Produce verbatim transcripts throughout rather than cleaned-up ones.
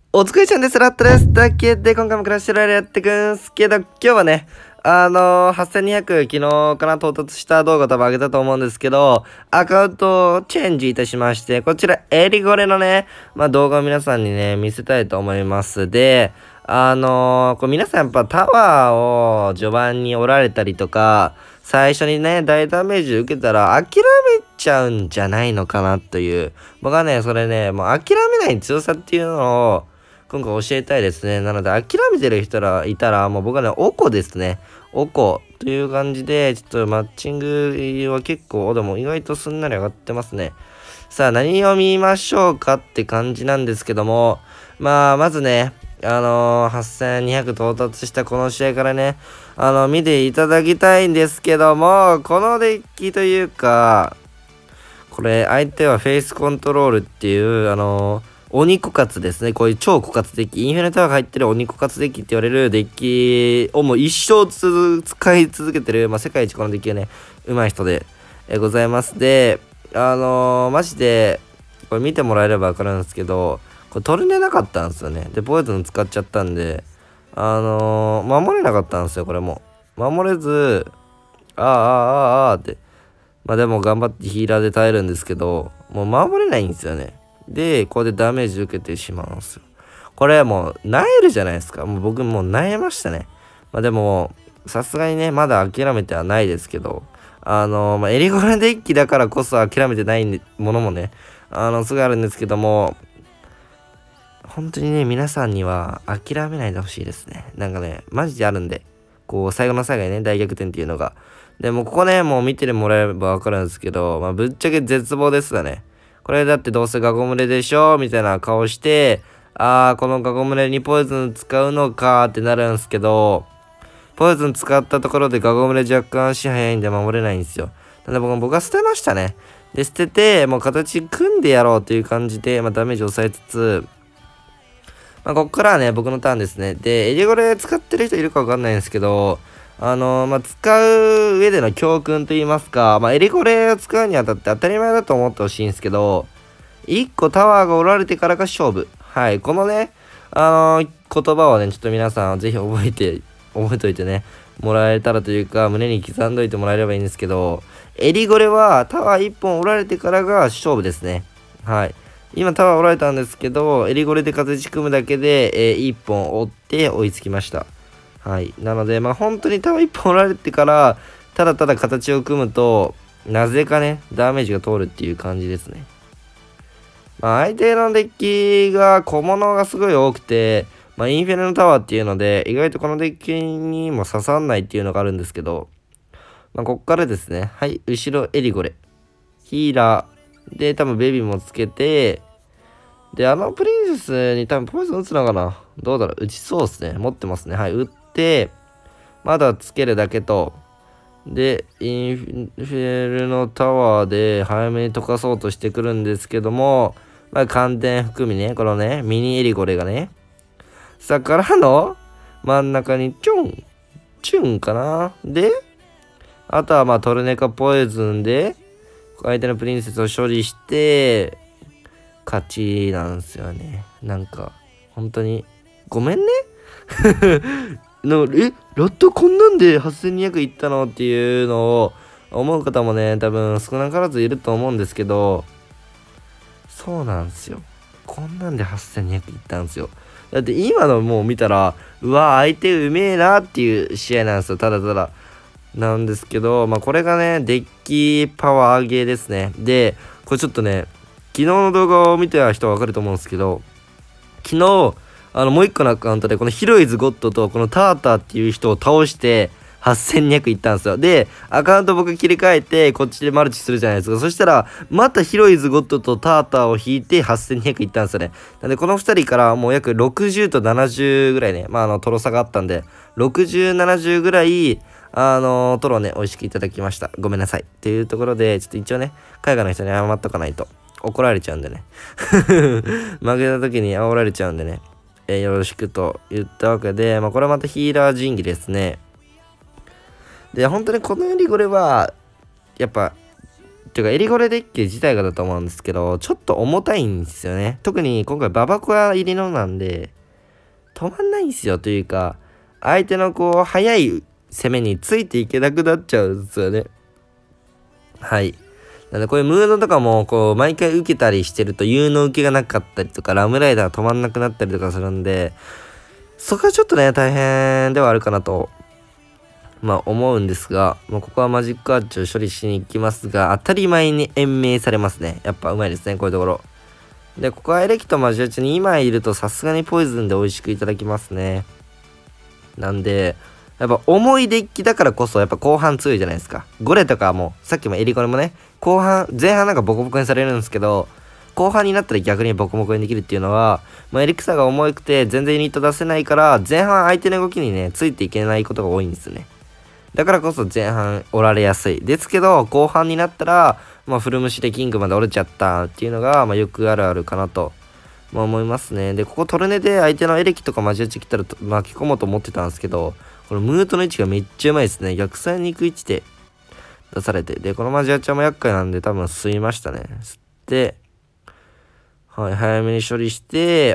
お疲れちゃんです。ラットです。だけで、今回もクラッシュロイヤルやってくんすけど、今日はね、あのー、はっせんにひゃく昨日から到達した動画多分上げたと思うんですけど、アカウントをチェンジいたしまして、こちら、エリゴレのね、まあ、動画を皆さんにね、見せたいと思います。で、あのー、これ皆さんやっぱタワーを序盤に折られたりとか、最初にね、大ダメージ受けたら諦めちゃうんじゃないのかなという。僕はね、それね、もう諦めない強さっていうのを、今回教えたいですね。なので、諦めてる人らいたら、もう僕はね、おこですね。おこという感じで、ちょっとマッチングは結構、でも意外とすんなり上がってますね。さあ、何を見ましょうかって感じなんですけども、まあ、まずね、あのー、はっせんにひゃく到達したこの試合からね、あの、見ていただきたいんですけども、このデッキというか、これ、相手はフェイスコントロールっていう、あのー、鬼枯渇ですね。こういう超枯渇デッキ。インフィニタワーが入ってる鬼枯渇デッキって言われるデッキをもう一生つ使い続けてる、まあ、世界一このデッキがね、上手い人で、えございます。で、あのー、マジで、これ見てもらえればわかるんですけど、これ取れねなかったんですよね。で、ポイズン使っちゃったんで、あのー、守れなかったんですよ、これも。守れず、ああ、ああ、ああって。まあでも頑張ってヒーラーで耐えるんですけど、もう守れないんですよね。で、ここでダメージ受けてしまうんですよ。これはもう、萎えるじゃないですか。もう僕もう萎えましたね。まあでも、さすがにね、まだ諦めてはないですけど、あのー、まあ、エリゴレデッキだからこそ諦めてないものもね、あの、すぐあるんですけども、本当にね、皆さんには諦めないでほしいですね。なんかね、マジであるんで、こう、最後の最後にね、大逆転っていうのが。でも、ここね、もう見てもらえればわかるんですけど、まあ、ぶっちゃけ絶望ですよね。これだってどうせガゴムレでしょみたいな顔して、あー、このガゴムレにポイズン使うのかってなるんですけど、ポイズン使ったところでガゴムレ若干足早いんで守れないんですよ。なんで僕僕は捨てましたね。で、捨てて、もう形組んでやろうという感じで、まあ、ダメージ抑えつつ、まあ、こっからはね、僕のターンですね。で、エリゴレ使ってる人いるかわかんないんですけど、あのー、まあ、使う上での教訓と言いますか、まあ、エリゴレを使うにあたって当たり前だと思ってほしいんですけど、いっこタワーが折られてからが勝負。はい。このね、あのー、言葉をね、ちょっと皆さんぜひ覚えて、覚えといてね、もらえたらというか、胸に刻んどいてもらえればいいんですけど、エリゴレはタワーいっぽん折られてからが勝負ですね。はい。今タワー折られたんですけど、エリゴレで形組むだけで、えー、いっぽん折って追いつきました。はい。なので、まあ本当にタワーいっぽん折られてから、ただただ形を組むと、なぜかね、ダメージが通るっていう感じですね。まあ相手のデッキが小物がすごい多くて、まあインフェルノタワーっていうので、意外とこのデッキにも刺さんないっていうのがあるんですけど、まあこっからですね、はい、後ろエリゴレ。ヒーラー。で、多分ベビーもつけて、で、あのプリンセスに多分ポイズン打つのかなどうだろう打ちそうですね。持ってますね。はい、打って、まだつけるだけと、で、インフェルノタワーで早めに溶かそうとしてくるんですけども、まあ、寒天含みね、このね、ミニエリゴレがね、さからの真ん中にチュン、チュンかなで、あとはまあトルネカポイズンで、相手のプリンセスを処理して、勝ちなんですよね。なんか、本当に、ごめんねのえ、ラットこんなんではっせんにひゃくいったのっていうのを思う方もね、多分少なからずいると思うんですけど、そうなんですよ。こんなんではっせんにひゃくいったんですよ。だって今のもう見たら、うわ、相手うめえなっていう試合なんですよ。ただただ。なんですけど、まあこれがね、デッキパワーゲーですね。で、これちょっとね、昨日の動画を見た人はわかると思うんですけど、昨日、あの、もう一個のアカウントで、このヒロイズゴッドと、このターターっていう人を倒して、はっせんにひゃくいったんですよ。で、アカウント僕切り替えて、こっちでマルチするじゃないですか。そしたら、またヒロイズゴッドとターターを引いて、はっせんにひゃくいったんですよね。なんで、このふたりからもう約ろくじゅうとななじゅうぐらいね、まあ、あの、トロ差があったんで、ろくじゅう、ななじゅうぐらい、あの、トロね、美味しくいただきました。ごめんなさい。っていうところで、ちょっと一応ね、海外の人に謝っとかないと。怒られちゃうんでね。負けた時に煽られちゃうんでね。えー、よろしくと言ったわけで、まあこれはまたヒーラー神器ですね。で、本当にこのエリゴレは、やっぱ、 ていうか、エリゴレデッキ自体がだと思うんですけど、ちょっと重たいんですよね。特に今回ババコア入りのなんで、止まんないんですよ。というか、相手のこう、速い攻めについていけなくなっちゃうんですよね。はい。なんでこういうムードとかも、こう、毎回受けたりしてると、有能受けがなかったりとか、ラムライダーが止まんなくなったりとかするんで、そこはちょっとね、大変ではあるかなと、まあ思うんですが、もうここはマジックアーチを処理しに行きますが、当たり前に延命されますね。やっぱうまいですね、こういうところ。で、ここはエレキとマジアチににまいいると、さすがにポイズンで美味しくいただきますね。なんで、やっぱ重いデッキだからこそやっぱ後半強いじゃないですか。ゴレとかも、さっきもエリコレもね、後半、前半なんかボコボコにされるんですけど、後半になったら逆にボコボコにできるっていうのは、まあ、エリクサが重くて全然ユニット出せないから、前半相手の動きにね、ついていけないことが多いんですね。だからこそ前半折られやすい。ですけど、後半になったら、まあ、フルムシでキングまで折れちゃったっていうのが、まあ、よくあるあるかなと。まあ思いますね。で、ここトルネで相手のエレキとかマジアチ来たら巻き込もうと思ってたんですけど、このムートの位置がめっちゃうまいですね。逆サイに行く位置で出されて。で、このマジアチャも厄介なんで多分吸いましたね。吸って、はい、早めに処理して、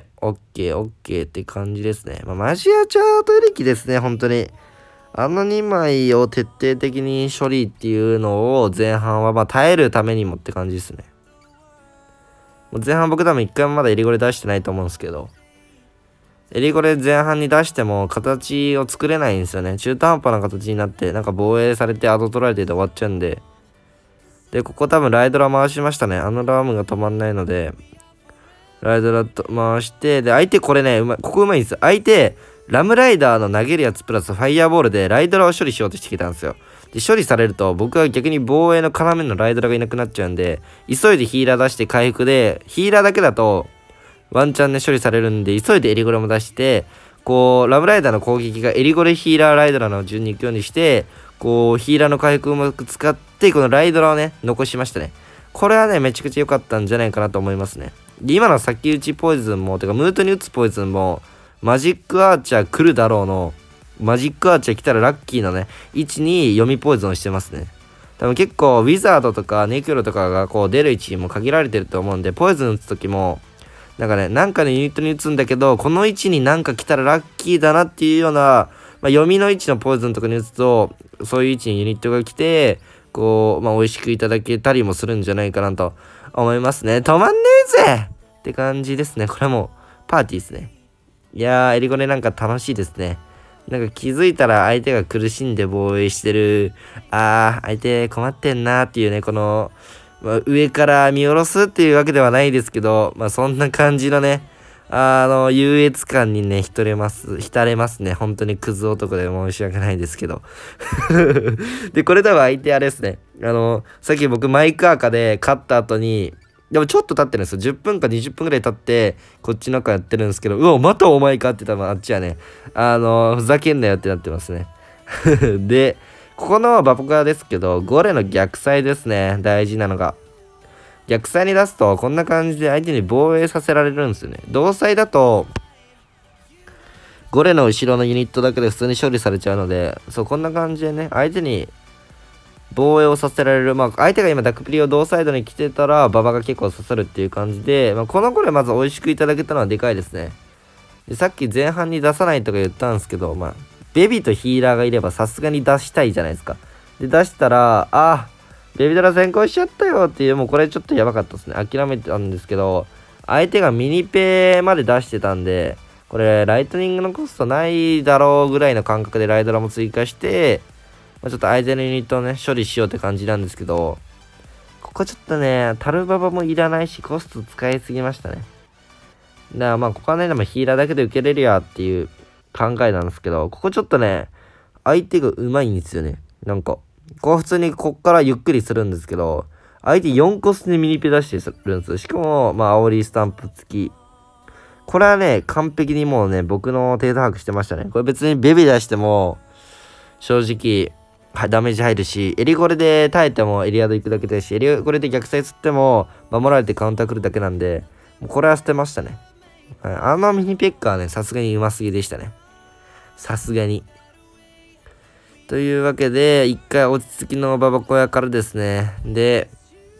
オッケー、オッケーって感じですね。まあ、マジアチャとエレキですね、本当に。あのにまいを徹底的に処理っていうのを前半はまあ耐えるためにもって感じですね。前半僕多分一回もまだエリゴレ出してないと思うんですけど、エリゴレ前半に出しても形を作れないんですよね。中途半端な形になって、なんか防衛されてアド取られてで終わっちゃうんで。で、ここ多分ライドラ回しましたね。あのラームが止まんないので、ライドラと回して、で、相手これね、うまい、ここうまいんですよ。相手、ラムライダーの投げるやつプラスファイヤーボールでライドラを処理しようとしてきたんですよ。で、処理されると僕は逆に防衛の要のライドラがいなくなっちゃうんで、急いでヒーラー出して回復で、ヒーラーだけだとワンチャンね処理されるんで、急いでエリゴレも出して、こう、ラムライダーの攻撃がエリゴレヒーラーライドラの順に行くようにして、こう、ヒーラーの回復をうまく使って、このライドラをね、残しましたね。これはね、めちゃくちゃ良かったんじゃないかなと思いますね。で、今の先打ちポイズンも、てか、ムートに打つポイズンも、マジックアーチャー来るだろうの、マジックアーチャー来たらラッキーなね、位置に読みポイズンをしてますね。多分結構、ウィザードとかネクロとかがこう出る位置も限られてると思うんで、ポイズン打つときも、なんかね、なんかのユニットに打つんだけど、この位置になんか来たらラッキーだなっていうような、まあ、読みの位置のポイズンとかに打つと、そういう位置にユニットが来て、こう、まあ、美味しくいただけたりもするんじゃないかなと思いますね。止まんねえぜって感じですね。これもパーティーですね。いやー、エリゴレなんか楽しいですね。なんか気づいたら相手が苦しんで防衛してる。あー、相手困ってんなーっていうね、この、まあ、上から見下ろすっていうわけではないですけど、まあそんな感じのね、あの、優越感にね、浸れます、浸れますね。本当にクズ男で申し訳ないですけど。で、これ多分相手あれですね。あの、さっき僕マイクアーカで勝った後に、でもちょっと経ってるんですよ。じゅっぷんかにじゅっぷんぐらい経って、こっちの中やってるんですけど、うわ、またお前かって多分あっちはね、あの、ふざけんなよってなってますね。で、ここのバポカーですけど、ゴレの逆サイですね。大事なのが。逆サイに出すと、こんな感じで相手に防衛させられるんですよね。同サイだと、ゴレの後ろのユニットだけで普通に処理されちゃうので、そう、こんな感じでね、相手に防衛をさせられる。まあ、相手が今ダクプリを同サイドに来てたら、馬場が結構刺さるっていう感じで、まあ、このゴレまず美味しくいただけたのはでかいですね。で、さっき前半に出さないとか言ったんですけど、まあ、ベビーとヒーラーがいればさすがに出したいじゃないですか。で、出したら、あー、ベビドラ先行しちゃったよっていう、もうこれちょっとやばかったですね。諦めてたんですけど、相手がミニペまで出してたんで、これ、ライトニングのコストないだろうぐらいの感覚でライドラも追加して、まあ、ちょっと相手のユニットをね、処理しようって感じなんですけど、ここちょっとね、タルババもいらないし、コスト使いすぎましたね。だからまあ、ここはね、でもヒーラーだけで受けれるやっていう考えなんですけど、ここちょっとね、相手がうまいんですよね。なんか、こう普通にこっからゆっくりするんですけど、相手よんコスでミニペ出してるんですよ。しかも、まあ、煽りスタンプ付き。これはね、完璧にもうね、僕のデータ把握してましたね。これ別にベビー出しても、正直、はい、ダメージ入るし、エリゴレで耐えてもエリアド行くだけだし、エリゴレで逆サイ釣っても、守られてカウンター来るだけなんで、もうこれは捨てましたね。はい、あのミニペッカーはね、さすがにうますぎでしたね。さすがに。というわけで、一回落ち着きのババ小屋からですね。で、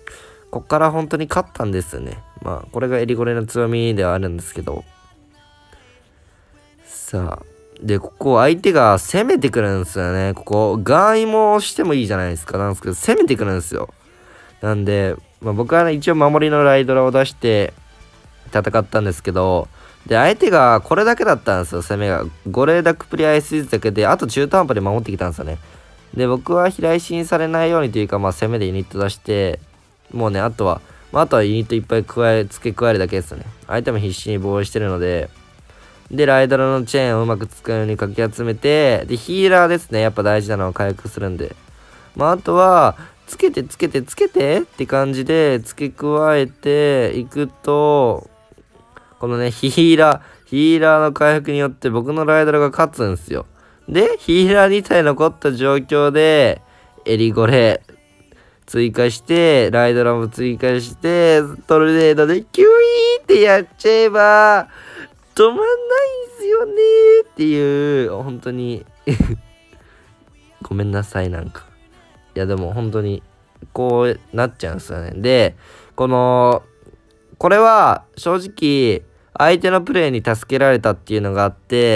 こっから本当に勝ったんですよね。まあ、これがエリゴレの強みではあるんですけど。さあ。で、ここ相手が攻めてくるんですよね。ここ、ガンイモしてもいいじゃないですか。なんですけど、攻めてくるんですよ。なんで、まあ、僕は、ね、一応守りのライドラを出して戦ったんですけど、で、相手がこれだけだったんですよ、攻めが。ゴレーダックプリアイスイズだけで、あと中途半端で守ってきたんですよね。で、僕は平石にされないようにというか、まあ、攻めでユニット出して、もうね、あとは、まあ、あとはユニットいっぱい加え、付け加えるだけですよね。相手も必死に防衛してるので、で、ライドラのチェーンをうまく使うようにかき集めて、で、ヒーラーですね。やっぱ大事なのは回復するんで。まあ、あとは、つけてつけてつけてって感じで付け加えていくと、このね、ヒーラー、ヒーラーの回復によって僕のライドラが勝つんですよ。で、ヒーラーに体残った状況で、エリゴレ追加して、ライドラも追加して、トルネードでキュイーってやっちゃえば、止まんないんすよねーっていう、本当にごめんなさい、なんか。いや、でも本当に、こうなっちゃうんですよね。で、この、これは、正直、相手のプレイに助けられたっていうのがあって、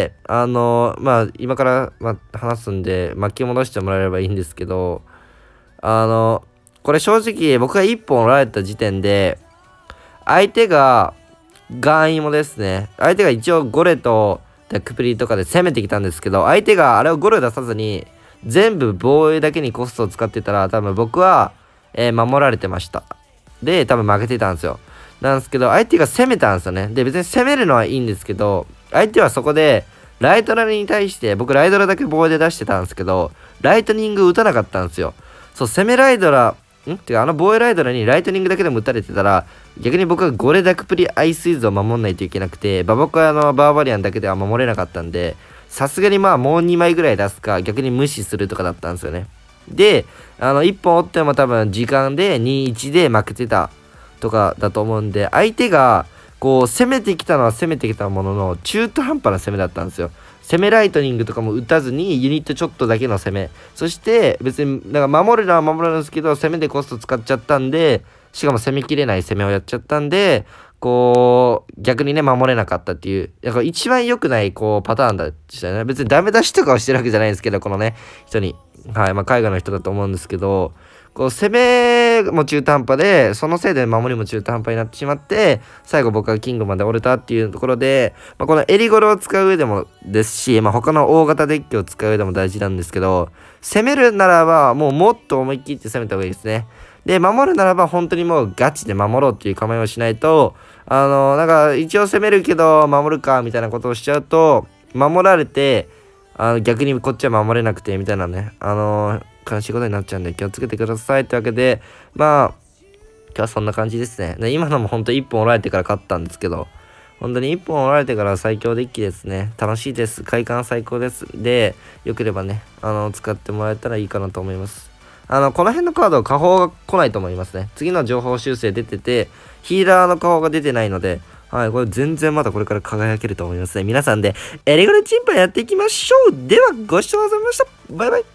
あの、まあ、今から、まあ、話すんで、巻き戻してもらえればいいんですけど、あの、これ正直、僕がいっぽんおられた時点で、相手が、ガンイモですね。相手が一応ゴレとダックプリとかで攻めてきたんですけど、相手があれをゴレを出さずに、全部防衛だけにコストを使ってたら、多分僕は、えー、守られてました。で、多分負けてたんですよ。なんですけど、相手が攻めたんですよね。で、別に攻めるのはいいんですけど、相手はそこで、ライトラに対して、僕ライドラだけ防衛で出してたんですけど、ライトニング打たなかったんですよ。そう、攻めライドラ、んてか、あの防衛ライドラにライトニングだけでも打たれてたら、逆に僕はゴレダクプリアイスイズを守んないといけなくて、ババコヤのバーバリアンだけでは守れなかったんで、さすがにまあもうにまいぐらい出すか、逆に無視するとかだったんですよね。で、あの、いっぽん折っても多分時間でにたいいちで負けてたとかだと思うんで、相手が、こう、攻めてきたのは攻めてきたものの、中途半端な攻めだったんですよ。攻めライトニングとかも打たずに、ユニットちょっとだけの攻め。そして、別に、なんか守るのは守るんですけど、攻めでコスト使っちゃったんで、しかも攻めきれない攻めをやっちゃったんで、こう、逆にね、守れなかったっていう、だから一番良くない、こう、パターンだしたよね。別にダメ出しとかをしてるわけじゃないんですけど、このね、人に。はい、まあ、海外の人だと思うんですけど、こう、攻めも中途半端で、そのせいで守りも中途半端になってしまって、最後僕がキングまで折れたっていうところで、まあ、このエリゴロを使う上でもですし、まあ、他の大型デッキを使う上でも大事なんですけど、攻めるならば、もうもっと思い切って攻めた方がいいですね。で、守るならば本当にもうガチで守ろうっていう構えをしないと、あの、なんか一応攻めるけど守るかみたいなことをしちゃうと、守られて、あの逆にこっちは守れなくてみたいなね、あのー、悲しいことになっちゃうんで気をつけてくださいってわけで、まあ、今日はそんな感じですね。で今のも本当いっぽん折られてから勝ったんですけど、本当にいっぽん折られてから最強デッキですね。楽しいです。快感最高です。で、よければね、あの、使ってもらえたらいいかなと思います。あの、この辺のカードは下方が来ないと思いますね。次の情報修正出てて、ヒーラーの下方が出てないので、はい、これ全然まだこれから輝けると思いますね。皆さんで、エレゴレチンパやっていきましょう。では、ご視聴ありがとうございました。バイバイ。